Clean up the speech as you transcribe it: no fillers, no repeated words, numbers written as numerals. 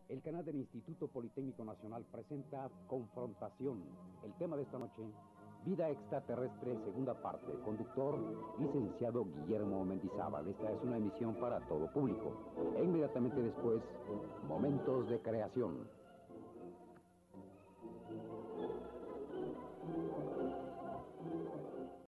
El canal del Instituto Politécnico Nacional presenta Confrontación. El tema de esta noche, Vida Extraterrestre, segunda parte. Conductor, licenciado Guillermo Mendizábal. Esta es una emisión para todo público. E inmediatamente después, Momentos de Creación.